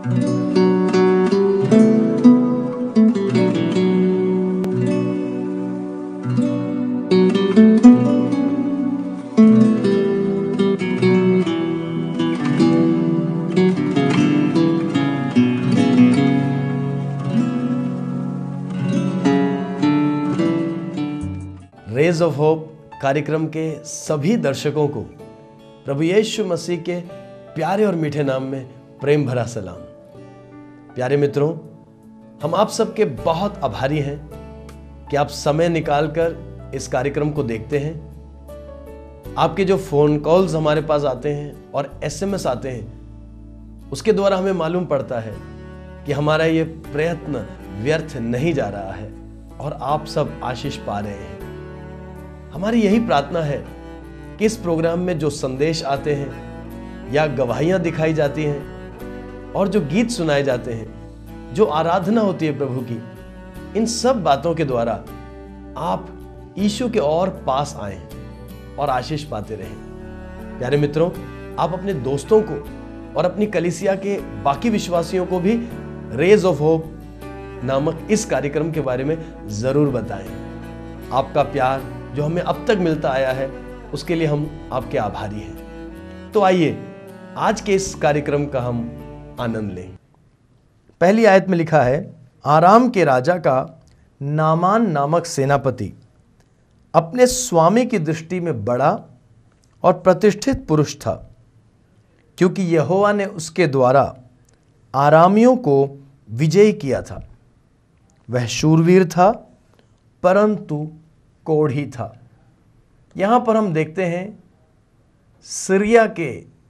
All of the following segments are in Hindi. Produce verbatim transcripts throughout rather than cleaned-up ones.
रेज ऑफ होप कार्यक्रम के सभी दर्शकों को प्रभु यीशु मसीह के प्यारे और मीठे नाम में प्रेम भरा सलाम। प्यारे मित्रों, हम आप सबके बहुत आभारी हैं कि आप समय निकालकर इस कार्यक्रम को देखते हैं। आपके जो फोन कॉल्स हमारे पास आते हैं और एसएमएस आते हैं, उसके द्वारा हमें मालूम पड़ता है कि हमारा ये प्रयत्न व्यर्थ नहीं जा रहा है और आप सब आशीष पा रहे हैं। हमारी यही प्रार्थना है कि इस प्रोग्राम में जो संदेश आते हैं या गवाहियां दिखाई जाती हैं और जो गीत सुनाए जाते हैं, जो आराधना होती है प्रभु की, इन सब बातों के द्वारा आप यीशु के और पास आए और आशीष पाते रहें। प्यारे मित्रों, आप अपने दोस्तों को और अपनी कलीसिया के बाकी विश्वासियों को भी रेज ऑफ होप नामक इस कार्यक्रम के बारे में जरूर बताएं। आपका प्यार जो हमें अब तक मिलता आया है, उसके लिए हम आपके आभारी हैं। तो आइए आज के इस कार्यक्रम का हम आनंद लें। पहली आयत में लिखा है, आराम के राजा का नामान नामक सेनापति अपने स्वामी की दृष्टि में बड़ा और प्रतिष्ठित पुरुष था, क्योंकि यहोवा ने उसके द्वारा आरामियों को विजयी किया था। वह शूरवीर था परंतु कोढ़ी था। यहां पर हम देखते हैं सीरिया के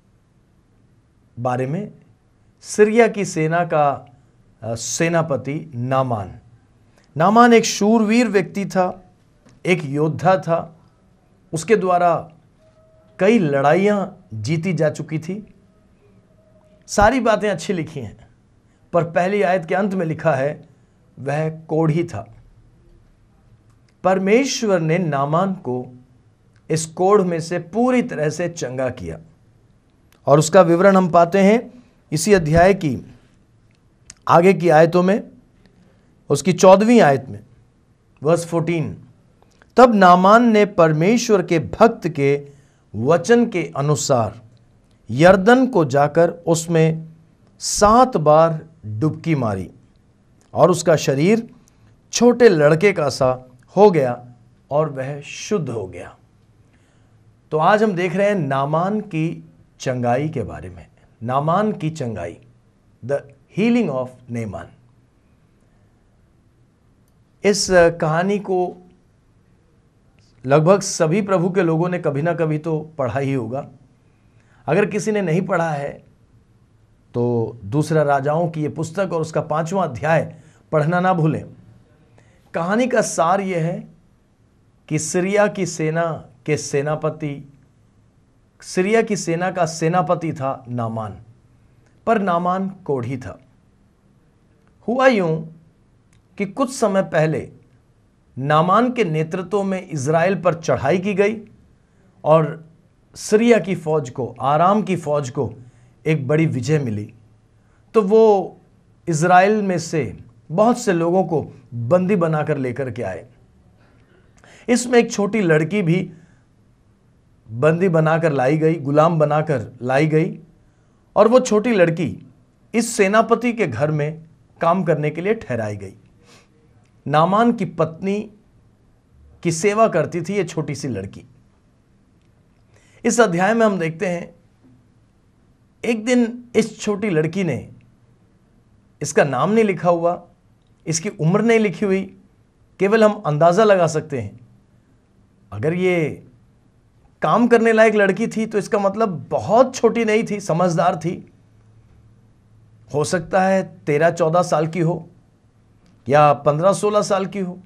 बारे में। सीरिया की सेना का सेनापति नामान नामान एक शूरवीर व्यक्ति था, एक योद्धा था। उसके द्वारा कई लड़ाइयां जीती जा चुकी थी। सारी बातें अच्छी लिखी हैं, पर पहली आयत के अंत में लिखा है वह कोढ़ी था। परमेश्वर ने नामान को इस कोढ़ में से पूरी तरह से चंगा किया और उसका विवरण हम पाते हैं इसी अध्याय की आगे की आयतों में। उसकी चौदहवीं आयत में वर्स चौदह, तब नामान ने परमेश्वर के भक्त के वचन के अनुसार यरदन को जाकर उसमें सात बार डुबकी मारी और उसका शरीर छोटे लड़के का सा हो गया और वह शुद्ध हो गया। तो आज हम देख रहे हैं नामान की चंगाई के बारे में। नामान की चंगाई, द हीलिंग ऑफ नेमान। इस कहानी को लगभग सभी प्रभु के लोगों ने कभी ना कभी तो पढ़ा ही होगा। अगर किसी ने नहीं पढ़ा है तो दूसरा राजाओं की ये पुस्तक और उसका पांचवां अध्याय पढ़ना ना भूलें। कहानी का सार यह है कि सीरिया की सेना के सेनापति सीरिया की सेना का सेनापति था नामान, पर नामान कोढ़ी था। हुआ यूं कि कुछ समय पहले नामान के नेतृत्व में इज़राइल पर चढ़ाई की गई और सीरिया की फौज को, आराम की फौज को एक बड़ी विजय मिली। तो वो इज़राइल में से बहुत से लोगों को बंदी बनाकर लेकर के आए। इसमें एक छोटी लड़की भी बंदी बनाकर लाई गई, गुलाम बनाकर लाई गई, और वो छोटी लड़की इस सेनापति के घर में काम करने के लिए ठहराई गई। नामान की पत्नी की सेवा करती थी ये छोटी सी लड़की। इस अध्याय में हम देखते हैं एक दिन इस छोटी लड़की ने, इसका नाम नहीं लिखा हुआ, इसकी उम्र नहीं लिखी हुई, केवल हम अंदाजा लगा सकते हैं। अगर ये काम करने लायक लड़की थी तो इसका मतलब बहुत छोटी नहीं थी, समझदार थी। हो सकता है तेरह चौदह साल की हो या पंद्रह सोलह साल की हो।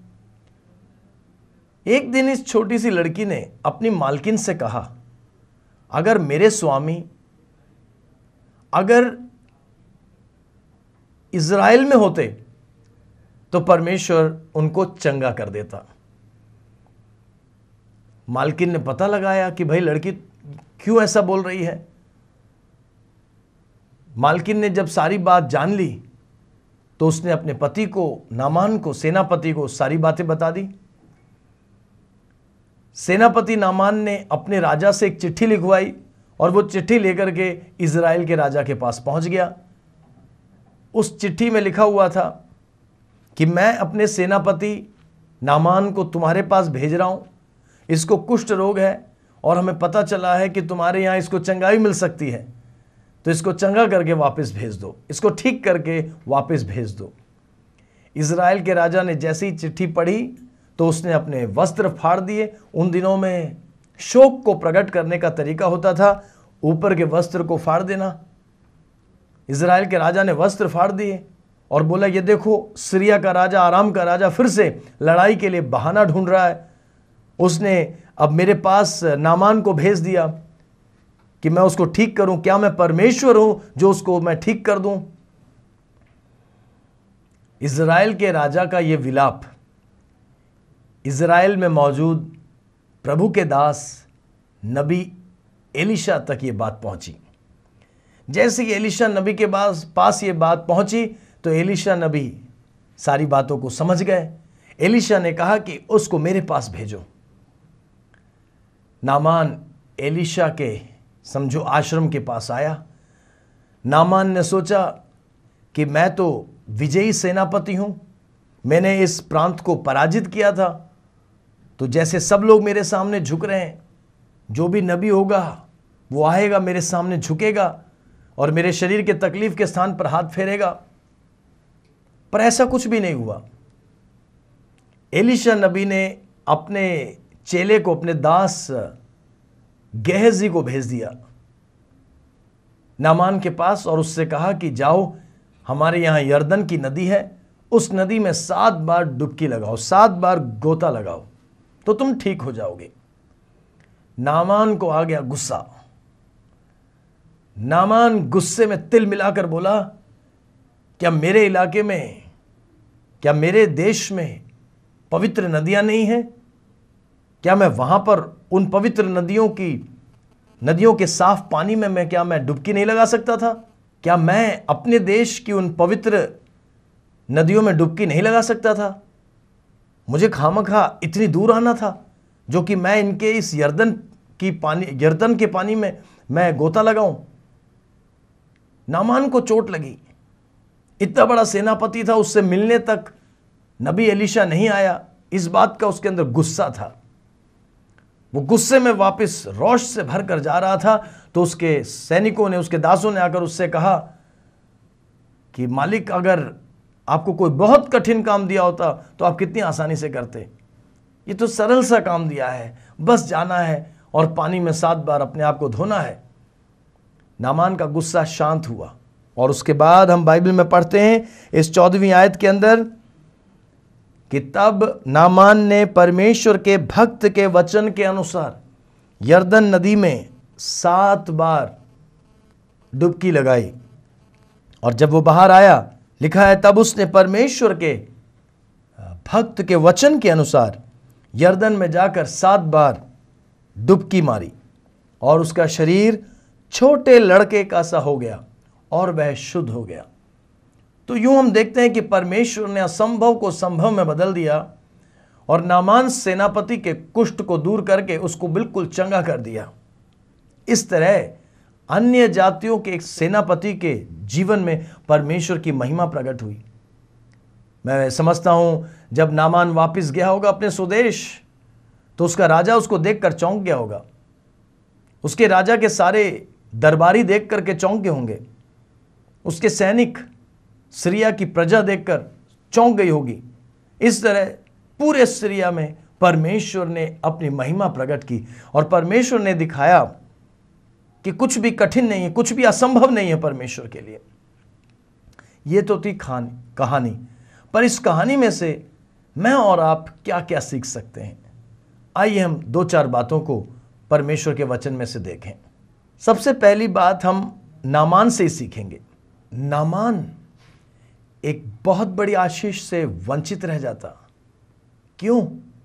एक दिन इस छोटी सी लड़की ने अपनी मालकिन से कहा, अगर मेरे स्वामी अगर इज़राइल में होते तो परमेश्वर उनको चंगा कर देता। मालकिन ने पता लगाया कि भाई लड़की क्यों ऐसा बोल रही है। मालकिन ने जब सारी बात जान ली तो उसने अपने पति को, नामान को, सेनापति को सारी बातें बता दी। सेनापति नामान ने अपने राजा से एक चिट्ठी लिखवाई और वो चिट्ठी लेकर के इज़राइल के राजा के पास पहुंच गया। उस चिट्ठी में लिखा हुआ था कि मैं अपने सेनापति नामान को तुम्हारे पास भेज रहा हूं, इसको कुष्ठ रोग है और हमें पता चला है कि तुम्हारे यहां इसको चंगाई मिल सकती है, तो इसको चंगा करके वापस भेज दो, इसको ठीक करके वापस भेज दो। इज़राइल के राजा ने जैसे ही चिट्ठी पढ़ी तो उसने अपने वस्त्र फाड़ दिए। उन दिनों में शोक को प्रकट करने का तरीका होता था ऊपर के वस्त्र को फाड़ देना। इज़राइल के राजा ने वस्त्र फाड़ दिए और बोला, ये देखो सीरिया का राजा, आराम का राजा फिर से लड़ाई के लिए बहाना ढूंढ रहा है। उसने अब मेरे पास नामान को भेज दिया कि मैं उसको ठीक करूं। क्या मैं परमेश्वर हूं जो उसको मैं ठीक कर दूं? इज़राइल के राजा का यह विलाप इज़राइल में मौजूद प्रभु के दास नबी एलीशा तक ये बात पहुंची। जैसे ही एलीशा नबी के पास पास ये बात पहुंची तो एलीशा नबी सारी बातों को समझ गए। एलीशा ने कहा कि उसको मेरे पास भेजो। नामान एलीशा के समझो आश्रम के पास आया। नामान ने सोचा कि मैं तो विजयी सेनापति हूं, मैंने इस प्रांत को पराजित किया था, तो जैसे सब लोग मेरे सामने झुक रहे हैं, जो भी नबी होगा वो आएगा मेरे सामने झुकेगा और मेरे शरीर के तकलीफ के स्थान पर हाथ फेरेगा। पर ऐसा कुछ भी नहीं हुआ। एलीशा नबी ने अपने चेले को, अपने दास गेहजी को भेज दिया नामान के पास और उससे कहा कि जाओ, हमारे यहाँ यरदन की नदी है, उस नदी में सात बार डुबकी लगाओ, सात बार गोता लगाओ, तो तुम ठीक हो जाओगे। नामान को आ गया गुस्सा। नामान गुस्से में तिल मिलाकर बोला, क्या मेरे इलाके में, क्या मेरे देश में पवित्र नदियां नहीं हैं? क्या मैं वहां पर उन पवित्र नदियों की नदियों के साफ पानी में मैं क्या मैं डुबकी नहीं लगा सकता था? क्या मैं अपने देश की उन पवित्र नदियों में डुबकी नहीं लगा सकता था? मुझे खामखा इतनी दूर आना था जो कि मैं इनके इस यरदन की पानी यरदन के पानी में मैं गोता लगाऊं? नामान को चोट लगी। इतना बड़ा सेनापति था, उससे मिलने तक नबी एलीशा नहीं आया। इस बात का उसके अंदर गुस्सा था। वो गुस्से में वापस रोष से भर कर जा रहा था तो उसके सैनिकों ने, उसके दासों ने आकर उससे कहा कि मालिक, अगर आपको कोई बहुत कठिन काम दिया होता तो आप कितनी आसानी से करते। ये तो सरल सा काम दिया है, बस जाना है और पानी में सात बार अपने आप को धोना है। नामान का गुस्सा शांत हुआ और उसके बाद हम बाइबल में पढ़ते हैं इस चौदहवीं आयत के अंदर कि तब नामान ने परमेश्वर के भक्त के वचन के अनुसार यरदन नदी में सात बार डुबकी लगाई और जब वो बाहर आया, लिखा है तब उसने परमेश्वर के भक्त के वचन के अनुसार यरदन में जाकर सात बार डुबकी मारी और उसका शरीर छोटे लड़के का सा हो गया और वह शुद्ध हो गया। तो यूं हम देखते हैं कि परमेश्वर ने असंभव को संभव में बदल दिया और नामान सेनापति के कुष्ठ को दूर करके उसको बिल्कुल चंगा कर दिया। इस तरह अन्य जातियों के एक सेनापति के जीवन में परमेश्वर की महिमा प्रकट हुई। मैं समझता हूं जब नामान वापस गया होगा अपने स्वदेश तो उसका राजा उसको देखकर चौंक गया होगा। उसके राजा के सारे दरबारी देख करके चौंक गए होंगे। उसके सैनिक, सीरिया की प्रजा देखकर चौंक गई होगी। इस तरह पूरे सीरिया में परमेश्वर ने अपनी महिमा प्रकट की और परमेश्वर ने दिखाया कि कुछ भी कठिन नहीं है, कुछ भी असंभव नहीं है परमेश्वर के लिए। यह तो थी कहानी, पर इस कहानी में से मैं और आप क्या क्या सीख सकते हैं? आइए हम दो चार बातों को परमेश्वर के वचन में से देखें। सबसे पहली बात हम नामान से ही सीखेंगे। नामान एक बहुत बड़ी आशीष से वंचित रह जाता। क्यों?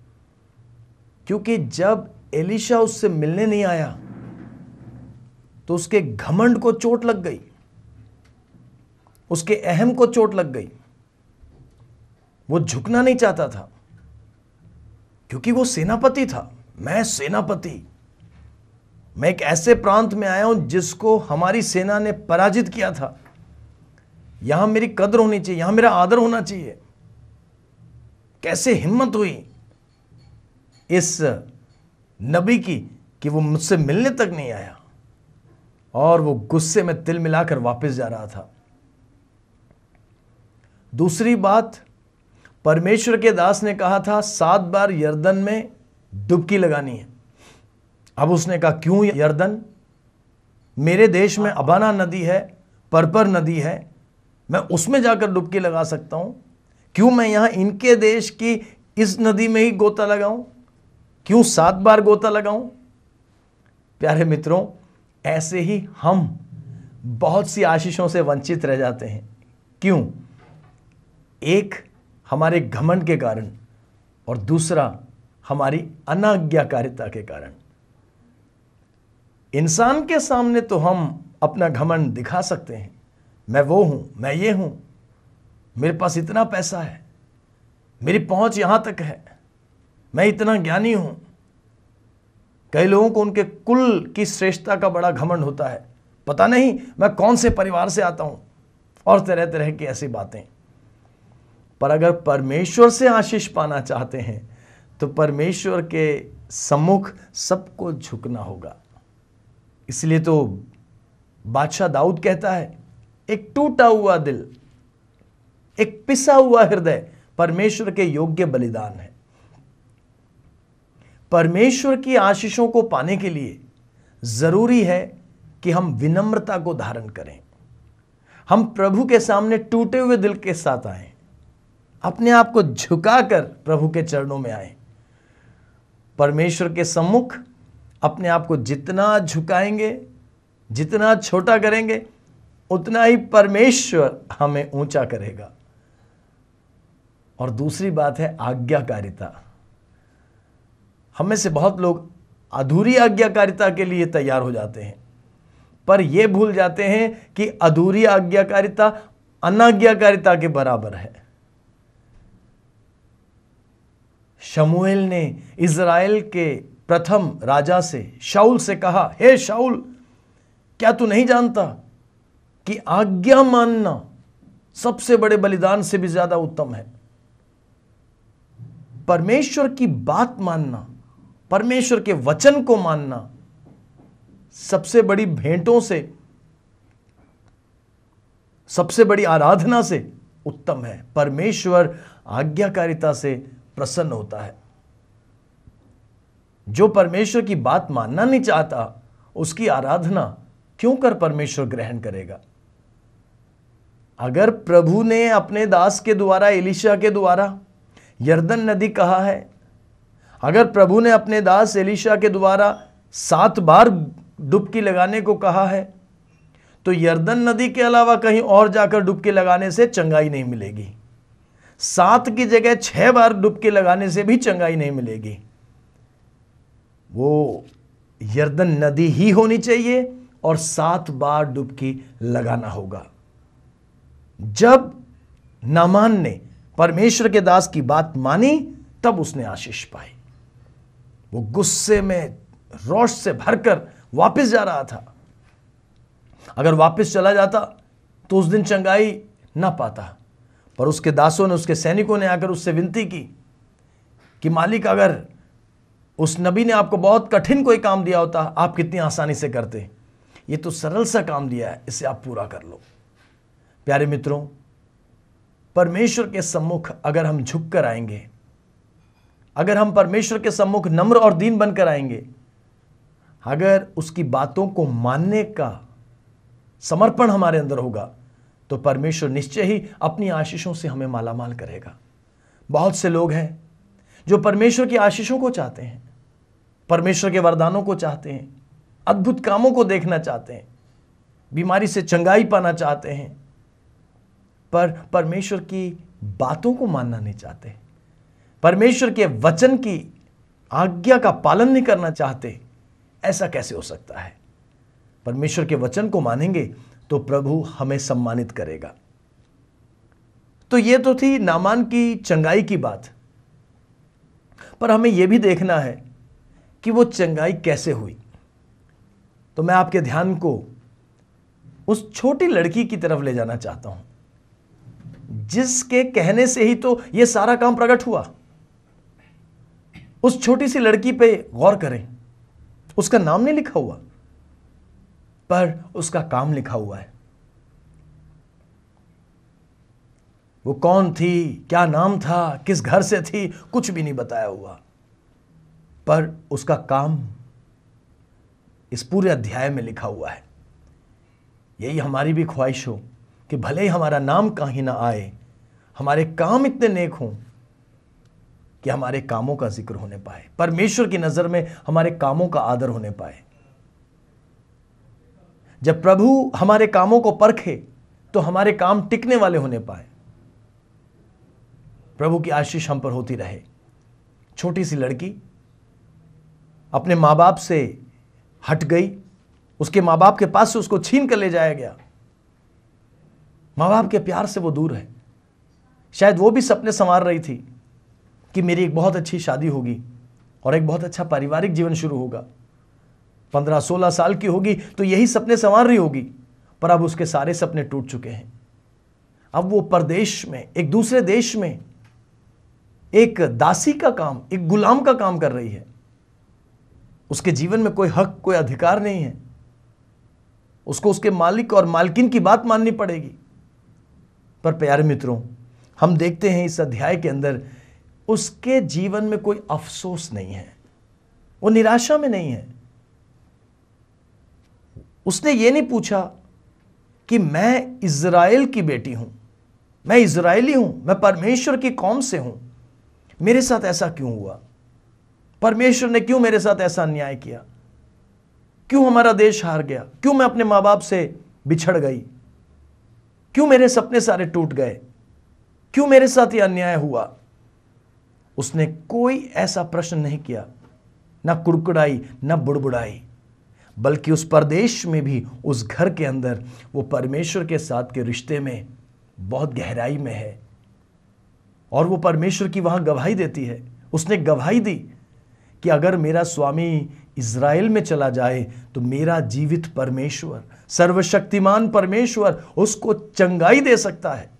क्योंकि जब एलीशा उससे मिलने नहीं आया तो उसके घमंड को चोट लग गई। उसके अहम को चोट लग गई। वो झुकना नहीं चाहता था क्योंकि वो सेनापति था। मैं सेनापति, मैं एक ऐसे प्रांत में आया हूं जिसको हमारी सेना ने पराजित किया था। यहां मेरी कद्र होनी चाहिए, यहां मेरा आदर होना चाहिए। कैसे हिम्मत हुई इस नबी की कि वो मुझसे मिलने तक नहीं आया, और वो गुस्से में तिल मिलाकर वापस जा रहा था। दूसरी बात, परमेश्वर के दास ने कहा था सात बार यर्दन में डुबकी लगानी है। अब उसने कहा क्यों यर्दन? मेरे देश में अबाना नदी है, परपर नदी है, मैं उसमें जाकर डुबकी लगा सकता हूं। क्यों मैं यहां इनके देश की इस नदी में ही गोता लगाऊं? क्यों सात बार गोता लगाऊं? प्यारे मित्रों, ऐसे ही हम बहुत सी आशीषों से वंचित रह जाते हैं। क्यों? एक हमारे घमंड के कारण, और दूसरा हमारी अनाज्ञाकारिता के कारण। इंसान के सामने तो हम अपना घमंड दिखा सकते हैं, मैं वो हूं, मैं ये हूं, मेरे पास इतना पैसा है, मेरी पहुंच यहां तक है, मैं इतना ज्ञानी हूं। कई लोगों को उनके कुल की श्रेष्ठता का बड़ा घमंड होता है, पता नहीं मैं कौन से परिवार से आता हूं, और तरह तरह की ऐसी बातें। पर अगर परमेश्वर से आशीष पाना चाहते हैं तो परमेश्वर के सम्मुख सबको झुकना होगा। इसलिए तो बादशाह दाऊद कहता है, एक टूटा हुआ दिल, एक पिसा हुआ हृदय परमेश्वर के योग्य बलिदान है। परमेश्वर की आशीषों को पाने के लिए जरूरी है कि हम विनम्रता को धारण करें। हम प्रभु के सामने टूटे हुए दिल के साथ आएं, अपने आप को झुकाकर प्रभु के चरणों में आएं। परमेश्वर के सम्मुख अपने आप को जितना झुकाएंगे, जितना छोटा करेंगे, उतना ही परमेश्वर हमें ऊंचा करेगा। और दूसरी बात है आज्ञाकारिता। हम में से बहुत लोग अधूरी आज्ञाकारिता के लिए तैयार हो जाते हैं, पर यह भूल जाते हैं कि अधूरी आज्ञाकारिता अनाज्ञाकारिता के बराबर है। शमूएल ने इज़राइल के प्रथम राजा से, शाऊल से कहा, हे शाऊल, क्या तू नहीं जानता कि आज्ञा मानना सबसे बड़े बलिदान से भी ज्यादा उत्तम है? परमेश्वर की बात मानना, परमेश्वर के वचन को मानना सबसे बड़ी भेंटों से, सबसे बड़ी आराधना से उत्तम है। परमेश्वर आज्ञाकारिता से प्रसन्न होता है। जो परमेश्वर की बात मानना नहीं चाहता, उसकी आराधना क्यों कर परमेश्वर ग्रहण करेगा? अगर प्रभु ने अपने दास के द्वारा, एलीशा के द्वारा यर्दन नदी कहा है, अगर प्रभु ने अपने दास एलीशा के द्वारा सात बार डुबकी लगाने को कहा है, तो यर्दन नदी के अलावा कहीं और जाकर डुबकी लगाने से चंगाई नहीं मिलेगी। सात की जगह छह बार डुबकी लगाने से भी चंगाई नहीं मिलेगी। वो यर्दन नदी ही होनी चाहिए और सात बार डुबकी लगाना होगा। जब नामान ने परमेश्वर के दास की बात मानी, तब उसने आशीष पाई। वो गुस्से में, रोष से भरकर वापस जा रहा था। अगर वापस चला जाता तो उस दिन चंगाई ना पाता। पर उसके दासों ने, उसके सैनिकों ने आकर उससे विनती की कि मालिक, अगर उस नबी ने आपको बहुत कठिन कोई काम दिया होता, आप कितनी आसानी से करते। ये तो सरल सा काम दिया है, इसे आप पूरा कर लो। प्यारे मित्रों, परमेश्वर के सम्मुख अगर हम झुक कर आएंगे, अगर हम परमेश्वर के सम्मुख नम्र और दीन बनकर आएंगे, अगर उसकी बातों को मानने का समर्पण हमारे अंदर होगा, तो परमेश्वर निश्चय ही अपनी आशीषों से हमें मालामाल करेगा। बहुत से लोग हैं जो परमेश्वर की आशीषों को चाहते हैं, परमेश्वर के वरदानों को चाहते हैं, अद्भुत कामों को देखना चाहते हैं, बीमारी से चंगाई पाना चाहते हैं, पर परमेश्वर की बातों को मानना नहीं चाहते, परमेश्वर के वचन की आज्ञा का पालन नहीं करना चाहते। ऐसा कैसे हो सकता है? परमेश्वर के वचन को मानेंगे तो प्रभु हमें सम्मानित करेगा। तो ये तो थी नामान की चंगाई की बात, पर हमें यह भी देखना है कि वो चंगाई कैसे हुई। तो मैं आपके ध्यान को उस छोटी लड़की की तरफ ले जाना चाहता हूं, जिसके कहने से ही तो यह सारा काम प्रकट हुआ। उस छोटी सी लड़की पे गौर करें। उसका नाम नहीं लिखा हुआ, पर उसका काम लिखा हुआ है। वो कौन थी, क्या नाम था, किस घर से थी, कुछ भी नहीं बताया हुआ, पर उसका काम इस पूरे अध्याय में लिखा हुआ है। यही हमारी भी ख्वाहिश हो कि भले ही हमारा नाम कहीं ना आए, हमारे काम इतने नेक हों कि हमारे कामों का जिक्र होने पाए, परमेश्वर की नजर में हमारे कामों का आदर होने पाए। जब प्रभु हमारे कामों को परखे तो हमारे काम टिकने वाले होने पाए। प्रभु की आशीष हम पर होती रहे। छोटी सी लड़की अपने माँ बाप से हट गई, उसके माँ बाप के पास से उसको छीन कर ले जाया गया। माँ बाप के प्यार से वो दूर है। शायद वो भी सपने संवार रही थी कि मेरी एक बहुत अच्छी शादी होगी और एक बहुत अच्छा पारिवारिक जीवन शुरू होगा। पंद्रह सोलह साल की होगी तो यही सपने संवार रही होगी, पर अब उसके सारे सपने टूट चुके हैं। अब वो परदेश में, एक दूसरे देश में एक दासी का काम, एक गुलाम का काम कर रही है। उसके जीवन में कोई हक, कोई अधिकार नहीं है। उसको उसके मालिक और मालकिन की बात माननी पड़ेगी। पर प्यारे मित्रों, हम देखते हैं इस अध्याय के अंदर उसके जीवन में कोई अफसोस नहीं है, वो निराशा में नहीं है। उसने ये नहीं पूछा कि मैं इज़राइल की बेटी हूं, मैं इज़राइली हूं, मैं परमेश्वर की कौम से हूं, मेरे साथ ऐसा क्यों हुआ, परमेश्वर ने क्यों मेरे साथ ऐसा अन्याय किया, क्यों हमारा देश हार गया, क्यों मैं अपने माँ बाप से बिछड़ गई, क्यों मेरे सपने सारे टूट गए, क्यों मेरे साथ ये अन्याय हुआ। उसने कोई ऐसा प्रश्न नहीं किया, ना कुड़कुड़ाई, ना बुड़बुड़ाई, बल्कि उस परदेश में भी, उस घर के अंदर वो परमेश्वर के साथ के रिश्ते में बहुत गहराई में है और वो परमेश्वर की वहां गवाही देती है। उसने गवाही दी कि अगर मेरा स्वामी इज़राइल में चला जाए तो मेरा जीवित परमेश्वर, सर्वशक्तिमान परमेश्वर उसको चंगाई दे सकता है।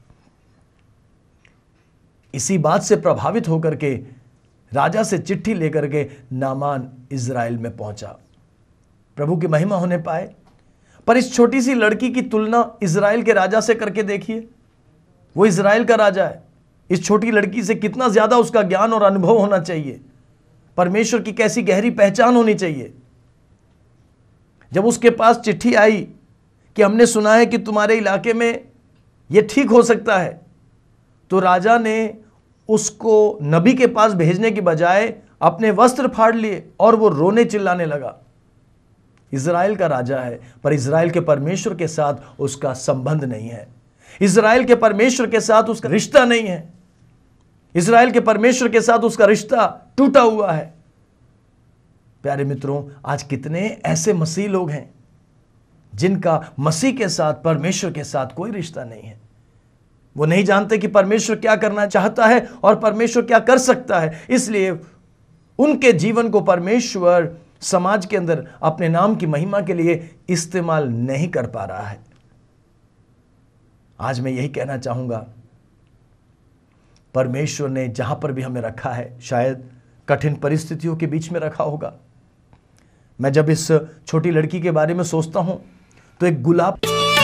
इसी बात से प्रभावित होकर के राजा से चिट्ठी लेकर के नामान इज़राइल में पहुंचा। प्रभु की महिमा होने पाए। पर इस छोटी सी लड़की की तुलना इज़राइल के राजा से करके देखिए। वो इज़राइल का राजा है। इस छोटी लड़की से कितना ज्यादा उसका ज्ञान और अनुभव होना चाहिए, परमेश्वर की कैसी गहरी पहचान होनी चाहिए। जब उसके पास चिट्ठी आई कि हमने सुना है कि तुम्हारे इलाके में यह ठीक हो सकता है, तो राजा ने उसको नबी के पास भेजने की बजाय अपने वस्त्र फाड़ लिए और वो रोने चिल्लाने लगा। इज़राइल का राजा है, पर इज़राइल के परमेश्वर के साथ उसका संबंध नहीं है। इज़राइल के परमेश्वर के साथ उसका रिश्ता नहीं है। इज़राइल के परमेश्वर के साथ उसका रिश्ता टूटा हुआ है। प्यारे मित्रों, आज कितने ऐसे मसीह लोग हैं जिनका मसीह के साथ, परमेश्वर के साथ कोई रिश्ता नहीं है। वो नहीं जानते कि परमेश्वर क्या करना चाहता है और परमेश्वर क्या कर सकता है, इसलिए उनके जीवन को परमेश्वर समाज के अंदर अपने नाम की महिमा के लिए इस्तेमाल नहीं कर पा रहा है। आज मैं यही कहना चाहूंगा, परमेश्वर ने जहां पर भी हमें रखा है, शायद कठिन परिस्थितियों के बीच में रखा होगा। मैं जब इस छोटी लड़की के बारे में सोचता हूं तो एक गुलाब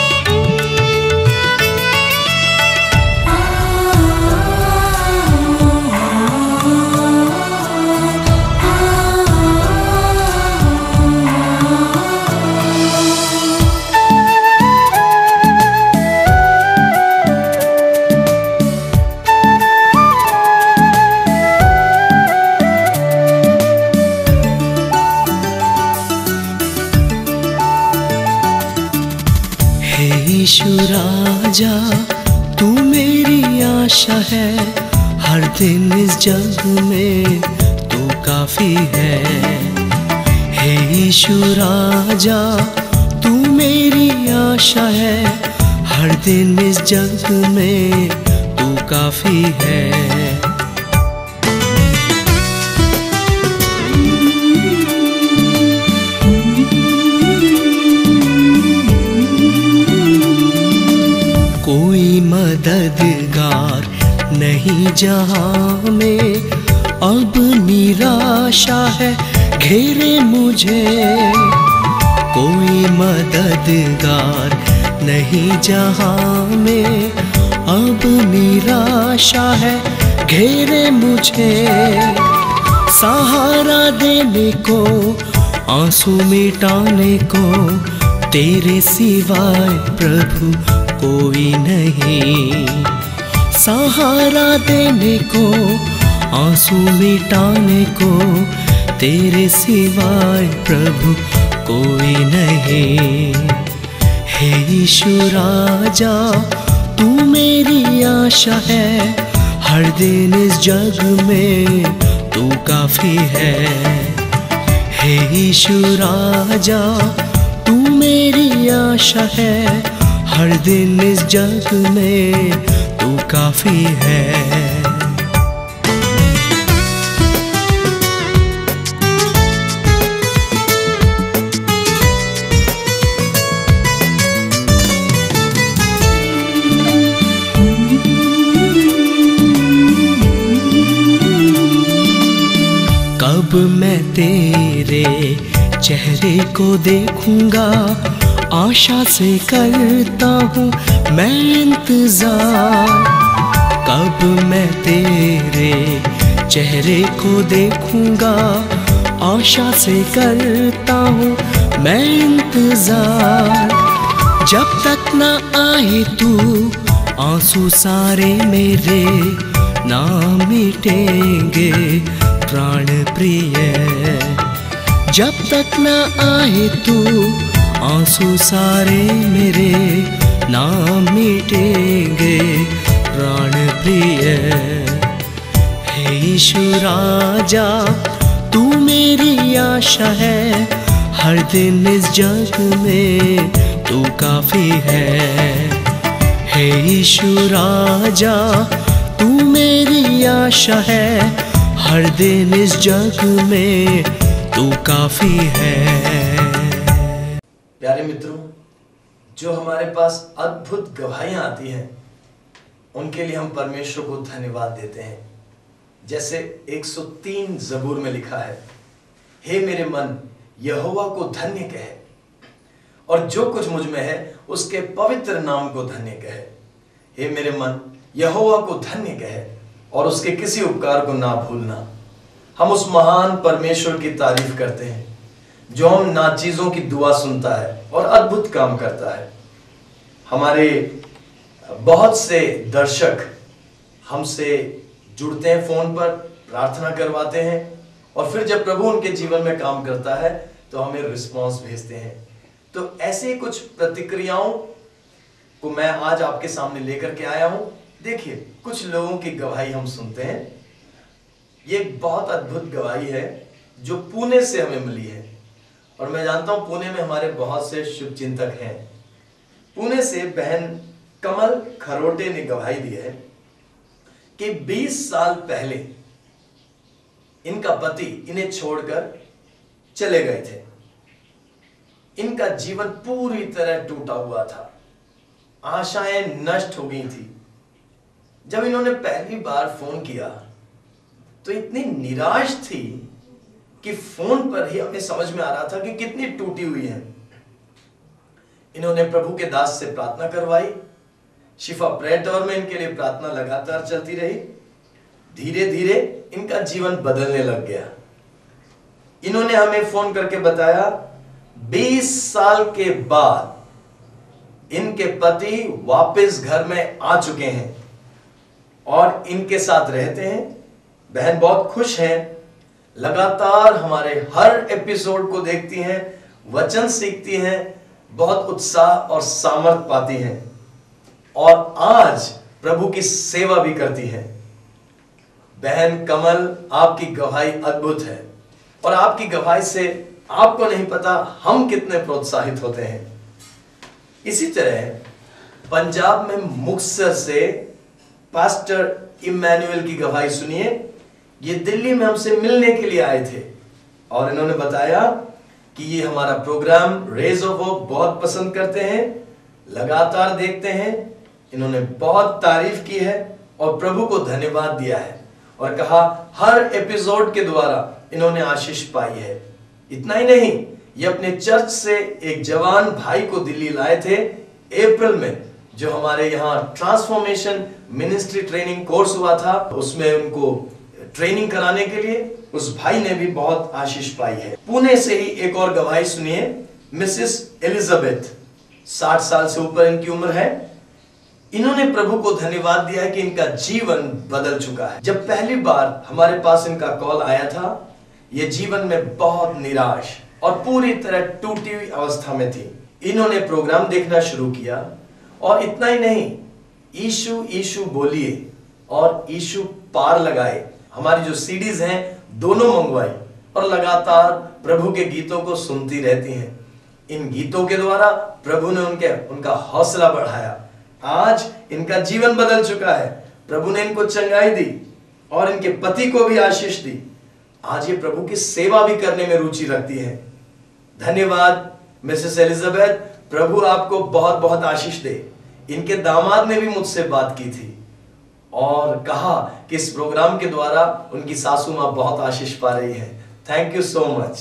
यीशु राजा तू मेरी आशा है, हर दिन इस जग में तू काफी है। हे यीशु राजा तू मेरी आशा है, हर दिन इस जग में तू काफी है। कोई मददगार नहीं जहां में, अब निराशा है घेरे मुझे। कोई मददगार नहीं जहां में, अब निराशा है घेरे मुझे। सहारा देने को, आंसू मिटाने को, तेरे सिवाय प्रभु कोई नहीं। सहारा देने को, आंसू मिटाने को, तेरे सिवाय प्रभु कोई नहीं। हे यीशु राजा, तू मेरी आशा है, हर दिन इस जग में तू काफी है। हे यीशु राजा, तू मेरी आशा है, हर दिन इस जग में तू काफी है। कब मैं तेरे चेहरे को देखूंगा, आशा से करता हूँ मैं इंतजार। कब मैं तेरे चेहरे को देखूंगा, आशा से करता हूँ मैं इंतजार। जब तक ना आए तू, आंसू सारे मेरे ना मिटेंगे प्राण प्रिय। जब तक ना आए तू, आंसू सारे मेरे ना मिटेंगे प्राण प्रिय। हे यीशु राजा, तू मेरी आशा है, हर दिन इस जग में तू काफी है। हे यीशु राजा, तू मेरी आशा है, हर दिन इस जग में तू काफी है। प्यारे मित्रों, जो हमारे पास अद्भुत गवाहियां आती हैं, उनके लिए हम परमेश्वर को धन्यवाद देते हैं। जैसे एक सौ तीन ज़बूर में लिखा है, हे मेरे मन यहोवा को धन्य कहे, और जो कुछ मुझ में है उसके पवित्र नाम को धन्य कहे। हे मेरे मन यहोवा को धन्य कहे, और उसके किसी उपकार को ना भूलना। हम उस महान परमेश्वर की तारीफ करते हैं, जो हम नाचीजों की दुआ सुनता है और अद्भुत काम करता है। हमारे बहुत से दर्शक हमसे जुड़ते हैं, फोन पर प्रार्थना करवाते हैं, और फिर जब प्रभु उनके जीवन में काम करता है तो हमें रिस्पॉन्स भेजते हैं। तो ऐसे ही कुछ प्रतिक्रियाओं को मैं आज आपके सामने लेकर के आया हूं। देखिए, कुछ लोगों की गवाही हम सुनते हैं। ये बहुत अद्भुत गवाही है जो पुणे से हमें मिली है, और मैं जानता हूं पुणे में हमारे बहुत से शुभ चिंतक हैं। पुणे से बहन कमल खरोटे ने गवाही दी है कि बीस साल पहले इनका पति इन्हें छोड़कर चले गए थे। इनका जीवन पूरी तरह टूटा हुआ था, आशाएं नष्ट हो गई थी। जब इन्होंने पहली बार फोन किया तो इतनी निराश थी कि फोन पर ही हमें समझ में आ रहा था कि कितनी टूटी हुई है। इन्होंने प्रभु के दास से प्रार्थना करवाई। शिफा प्रेयर टावर में इनके लिए प्रार्थना लगातार चलती रही। धीरे धीरे इनका जीवन बदलने लग गया। इन्होंने हमें फोन करके बताया, बीस साल के बाद इनके पति वापस घर में आ चुके हैं और इनके साथ रहते हैं। बहन बहुत खुश हैं, लगातार हमारे हर एपिसोड को देखती हैं, वचन सीखती हैं, बहुत उत्साह और सामर्थ पाती हैं, और आज प्रभु की सेवा भी करती हैं। बहन कमल, आपकी गवाही अद्भुत है, और आपकी गवाही से आपको नहीं पता हम कितने प्रोत्साहित होते हैं। इसी तरह पंजाब में मुक्तसर से पास्टर इमैनुअल की गवाही सुनिए। ये दिल्ली में हमसे मिलने के लिए आए थे और इन्होंने बताया कि ये हमारा प्रोग्राम रेज ऑफ होप बहुत पसंद करते हैं, लगातार देखते हैं। इन्होंने बहुत तारीफ की है और प्रभु को धन्यवाद दिया है और कहा हर एपिसोड के द्वारा इन्होंने आशीष पाई है। इतना ही नहीं, ये अपने चर्च से एक जवान भाई को दिल्ली लाए थे अप्रैल में, जो हमारे यहाँ ट्रांसफॉर्मेशन मिनिस्ट्री ट्रेनिंग कोर्स हुआ था, उसमें उनको ट्रेनिंग कराने के लिए उस भाई ने भी बहुत आशीष पाई है। पुणे से ही एक और गवाही सुनिए। मिसेस एलिजाबेथ, साठ साल से ऊपर इनकी उम्र है। इन्होंने प्रभु को धन्यवाद दिया है कि इनका जीवन बदल चुका है। जब पहली बार हमारे पास इनका कॉल आया था, ये जीवन में बहुत निराश और पूरी तरह टूटी हुई अवस्था में थी। इन्होंने प्रोग्राम देखना शुरू किया और इतना ही नहीं, यीशु यीशु बोलिए और यीशु पार लगाए हमारी जो सीडीज हैं दोनों मंगवाई और लगातार प्रभु के गीतों को सुनती रहती हैं। इन गीतों के द्वारा प्रभु ने उनके उनका हौसला बढ़ाया। आज इनका जीवन बदल चुका है। प्रभु ने इनको चंगाई दी और इनके पति को भी आशीष दी। आज ये प्रभु की सेवा भी करने में रुचि रखती है। धन्यवाद मिसेस एलिजाबेथ, प्रभु आपको बहुत बहुत आशीष दे। इनके दामाद ने भी मुझसे बात की थी और कहा कि इस प्रोग्राम के द्वारा उनकी सासू मां बहुत आशीष पा रही है। Thank you so much.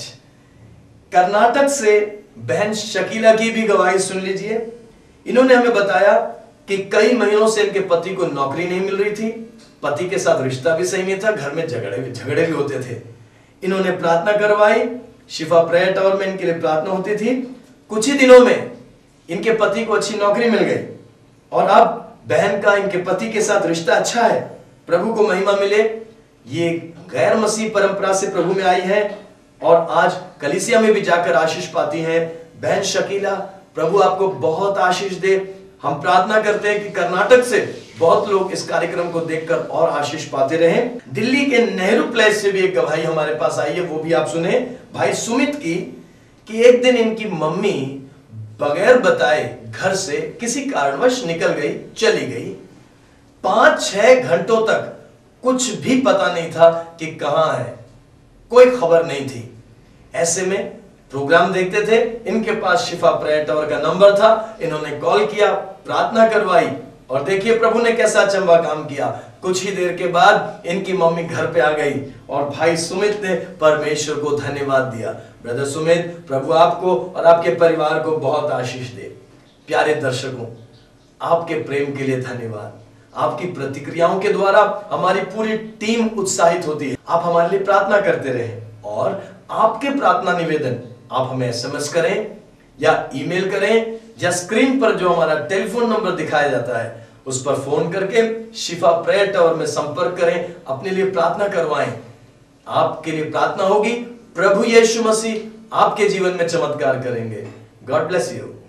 Karnataka से बहन शकीला की भी गवाही सुन लीजिए। इन्होंने हमें बताया कि कई महीनों से इनके पति को नौकरी नहीं मिल रही थी, पति के साथ रिश्ता भी सही नहीं था, घर में झगड़े भी झगड़े भी होते थे। इन्होंने प्रार्थना करवाई, शिफा प्रेयर टावर में इनके लिए प्रार्थना होती थी। कुछ ही दिनों में इनके पति को अच्छी नौकरी मिल गई और अब बहन का इनके पति के साथ रिश्ता अच्छा है। प्रभु को महिमा मिले। ये गैर मसीह परंपरा से प्रभु में आई है और आज कलीसिया में भी जाकर आशीष पाती हैं। बहन शकीला, प्रभु आपको बहुत आशीष दे। हम प्रार्थना करते हैं कि कर्नाटक से बहुत लोग इस कार्यक्रम को देखकर और आशीष पाते रहें। दिल्ली के नेहरू प्लेस से भी एक गवाही हमारे पास आई है, वो भी आप सुने। भाई सुमित की कि एक दिन इनकी मम्मी बगैर बताए घर से किसी कारणवश निकल गई, चली गई। पांच छह घंटों तक कुछ भी पता नहीं था कि कहां है, कोई खबर नहीं थी। ऐसे में प्रोग्राम देखते थे, इनके पास शिफा प्रेयर टावर का नंबर था। इन्होंने कॉल किया, प्रार्थना करवाई और देखिए प्रभु ने कैसा अचंभा काम किया। कुछ ही देर के बाद इनकी मम्मी घर पे आ गई और भाई सुमित ने परमेश्वर को धन्यवाद दिया। ब्रदर सुमित, प्रभु आपको और आपके परिवार को बहुत आशीष दे। प्यारे दर्शकों, आपके प्रेम के लिए धन्यवाद। आपकी प्रतिक्रियाओं के द्वारा हमारी पूरी टीम उत्साहित होती है। आप हमारे लिए प्रार्थना करते रहें और आपके प्रार्थना निवेदन आप हमें एसएमएस करें या ईमेल करें या स्क्रीन पर जो हमारा टेलीफोन नंबर दिखाया जाता है उस पर फोन करके शिफा प्रेयर टावर में संपर्क करें, अपने लिए प्रार्थना करवाएं। आपके लिए प्रार्थना होगी, प्रभु यीशु मसीह आपके जीवन में चमत्कार करेंगे। God bless you.